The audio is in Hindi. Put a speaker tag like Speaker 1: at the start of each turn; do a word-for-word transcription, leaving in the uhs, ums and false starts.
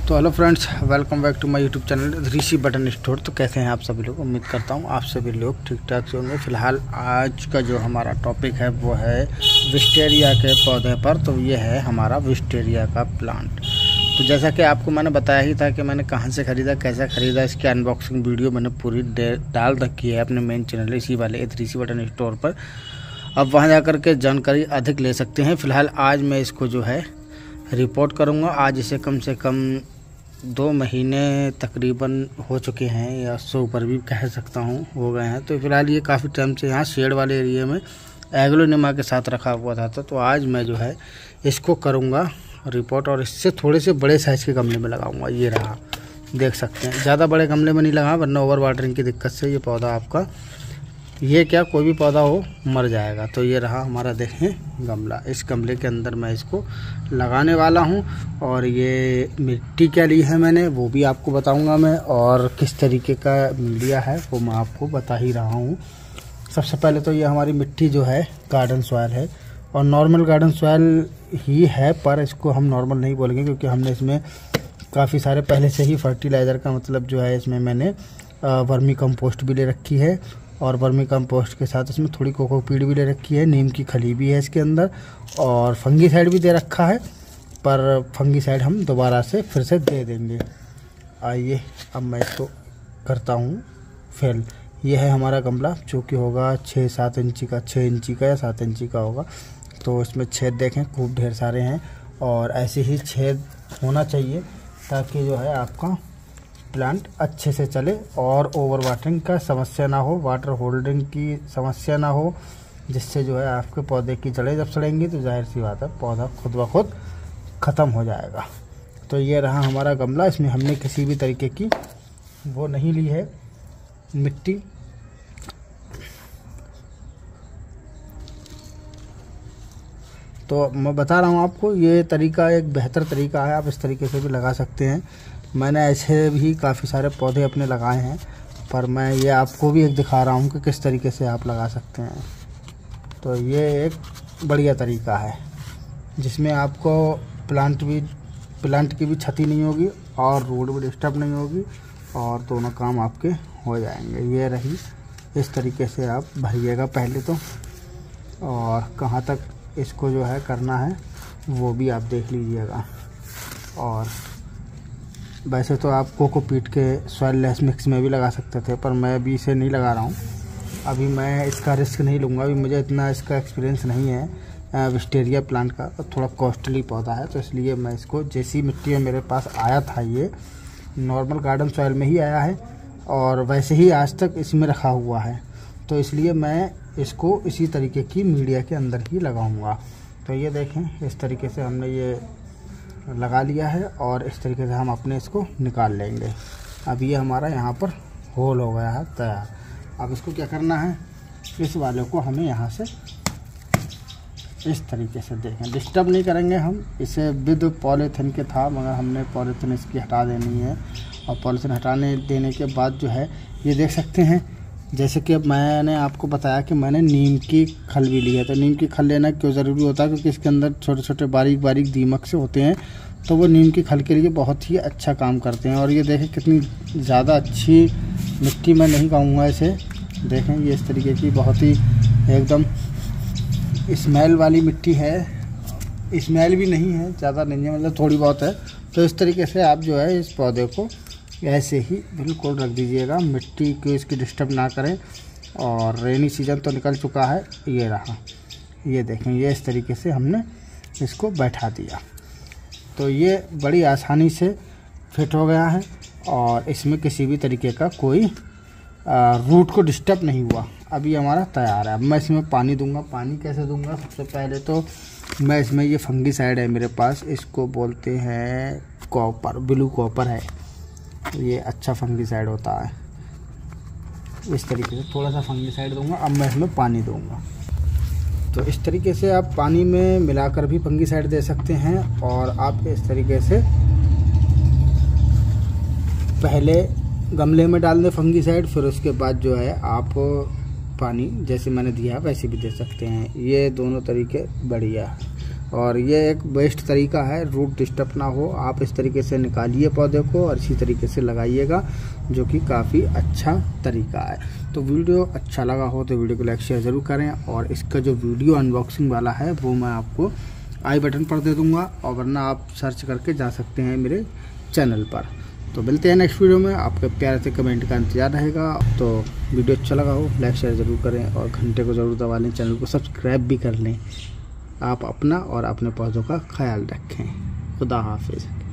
Speaker 1: तो hello friends, welcome back to my YouTube channel Rishi button store. तो कैसे हैं आप सभी लोग? उम्मीद करता हूं आप सभी लोग ठीक ठाक से होंगे। फिलहाल आज का जो हमारा टॉपिक है वो है विस्टेरिया के पौधे पर। तो ये है हमारा विस्टेरिया का प्लांट। तो जैसा कि आपको मैंने बताया ही था कि मैंने कहां से ख़रीदा, कैसा ख़रीदा, इसकी अनबॉक्सिंग वीडियो मैंने पूरी डाल रखी है अपने मेन चैनल इसी वाले ऋषि बटन स्टोर पर। अब वहाँ जा कर के जानकारी अधिक ले सकते हैं। फ़िलहाल आज मैं इसको जो है रिपोर्ट करूँगा। आज इसे कम से कम दो महीने तकरीबन हो चुके हैं, या उससे ऊपर भी कह सकता हूँ हो गए हैं। तो फिलहाल ये काफ़ी टाइम से यहाँ शेड वाले एरिया में एग्लोनिमा के साथ रखा हुआ था। तो आज मैं जो है इसको करूँगा रिपोर्ट, और इससे थोड़े से बड़े साइज़ के गमले में लगाऊंगा। ये रहा, देख सकते हैं। ज़्यादा बड़े गमले में नहीं लगा, वरना ओवर वाटरिंग की दिक्कत से ये पौधा आपका, ये क्या कोई भी पौधा हो, मर जाएगा। तो ये रहा हमारा, देखें गमला। इस गमले के अंदर मैं इसको लगाने वाला हूं, और ये मिट्टी क्या ली है मैंने वो भी आपको बताऊंगा मैं, और किस तरीके का मीडिया है वो मैं आपको बता ही रहा हूं। सबसे पहले तो ये हमारी मिट्टी जो है गार्डन सॉयल है, और नॉर्मल गार्डन सॉयल ही है, पर इसको हम नॉर्मल नहीं बोलेंगे क्योंकि हमने इसमें काफ़ी सारे पहले से ही फर्टिलाइज़र का मतलब जो है, इसमें मैंने वर्मी कंपोस्ट भी ले रखी है, और वर्मी कंपोस्ट के साथ इसमें थोड़ी कोकोपीट भी ले रखी है, नीम की खली भी है इसके अंदर, और फंगीसाइड भी दे रखा है। पर फंगीसाइड हम दोबारा से फिर से दे देंगे। आइए अब मैं इसको करता हूँ फेल। ये है हमारा गमला, जो कि होगा छः सात इंची का, छः इंची का या सात इंची का होगा। तो इसमें छेद देखें खूब ढेर सारे हैं, और ऐसे ही छेद होना चाहिए ताकि जो है आपका प्लांट अच्छे से चले और ओवर वाटरिंग का समस्या ना हो, वाटर होल्डिंग की समस्या ना हो, जिससे जो है आपके पौधे की जड़ें जब सड़ेंगी तो जाहिर सी बात है पौधा खुद ब खुद ख़त्म हो जाएगा। तो ये रहा हमारा गमला। इसमें हमने किसी भी तरीके की वो नहीं ली है मिट्टी। तो मैं बता रहा हूँ आपको, ये तरीका एक बेहतर तरीका है, आप इस तरीके से भी लगा सकते हैं। मैंने ऐसे भी काफ़ी सारे पौधे अपने लगाए हैं, पर मैं ये आपको भी एक दिखा रहा हूँ कि किस तरीके से आप लगा सकते हैं। तो ये एक बढ़िया तरीका है जिसमें आपको प्लांट भी प्लांट की भी क्षति नहीं होगी और रूट भी डिस्टर्ब नहीं होगी, और दोनों काम आपके हो जाएंगे। ये रही, इस तरीके से आप भरिएगा पहले तो, और कहाँ तक इसको जो है करना है वो भी आप देख लीजिएगा। और वैसे तो आप कोकोपीट के सॉइल लेस मिक्स में भी लगा सकते थे, पर मैं अभी इसे नहीं लगा रहा हूँ। अभी मैं इसका रिस्क नहीं लूँगा, अभी मुझे इतना इसका एक्सपीरियंस नहीं है विस्टेरिया प्लांट का। तो थोड़ा कॉस्टली पौधा है, तो इसलिए मैं इसको, जैसी मिट्टी में मेरे पास आया था, ये नॉर्मल गार्डन सॉइल में ही आया है, और वैसे ही आज तक इसमें रखा हुआ है। तो इसलिए मैं इसको इसी तरीके की मीडिया के अंदर ही लगाऊंगा। तो ये देखें, इस तरीके से हमने ये लगा लिया है, और इस तरीके से हम अपने इसको निकाल लेंगे। अब ये हमारा यहाँ पर होल हो गया है तैयार। अब इसको क्या करना है, इस वाले को हमें यहाँ से इस तरीके से, देखें डिस्टर्ब नहीं करेंगे हम इसे। विद पॉलीथिन के था, मगर हमने पॉलीथिन इसकी हटा देनी है, और पॉलीथिन हटाने देने के बाद जो है ये देख सकते हैं, जैसे कि अब मैंने आपको बताया कि मैंने नीम की खल भी ली है। तो नीम की खल लेना क्यों ज़रूरी होता है, क्योंकि इसके अंदर छोटे छोटे बारीक बारीक दीमक से होते हैं, तो वो नीम की खल के लिए बहुत ही अच्छा काम करते हैं। और ये देखें कितनी ज़्यादा अच्छी मिट्टी, मैं नहीं कहूँगा इसे, देखें ये इस तरीके की बहुत ही एकदम स्मेल वाली मिट्टी है। स्मेल भी नहीं है, ज़्यादा नहीं है, मतलब थोड़ी बहुत है। तो इस तरीके से आप जो है इस पौधे को ऐसे ही बिल्कुल रख दीजिएगा, मिट्टी को इसकी डिस्टर्ब ना करें। और रेनी सीज़न तो निकल चुका है, ये रहा, ये देखें, ये इस तरीके से हमने इसको बैठा दिया। तो ये बड़ी आसानी से फिट हो गया है, और इसमें किसी भी तरीके का कोई आ, रूट को डिस्टर्ब नहीं हुआ। अभी हमारा तैयार है। अब मैं इसमें पानी दूंगा। पानी कैसे दूंगा, सबसे पहले तो मैं इसमें, ये फंगीसाइड है मेरे पास, इसको बोलते हैं कॉपर, ब्लू कॉपर है ये, अच्छा फंगीसाइड होता है। इस तरीके से थोड़ा सा फंगीसाइड दूंगा। अब मैं इसमें पानी दूंगा। तो इस तरीके से आप पानी में मिलाकर भी फंगीसाइड दे सकते हैं, और आप इस तरीके से पहले गमले में डाल दें फंगीसाइड, फिर उसके बाद जो है आप पानी जैसे मैंने दिया वैसे भी दे सकते हैं। ये दोनों तरीके बढ़िया। और ये एक बेस्ट तरीका है, रूट डिस्टर्ब ना हो, आप इस तरीके से निकालिए पौधे को और इसी तरीके से लगाइएगा, जो कि काफ़ी अच्छा तरीका है। तो वीडियो अच्छा लगा हो तो वीडियो को लाइक शेयर ज़रूर करें, और इसका जो वीडियो अनबॉक्सिंग वाला है वो मैं आपको आई बटन पर दे दूँगा, और वरना आप सर्च करके जा सकते हैं मेरे चैनल पर। तो मिलते हैं नेक्स्ट वीडियो में, आपके प्यार से कमेंट का इंतजार रहेगा। तो वीडियो अच्छा लगा हो लाइक शेयर ज़रूर करें और घंटे को ज़रूर दबा लें, चैनल को सब्सक्राइब भी कर लें। आप अपना और अपने पौधों का ख्याल रखें। खुदा हाफिज़।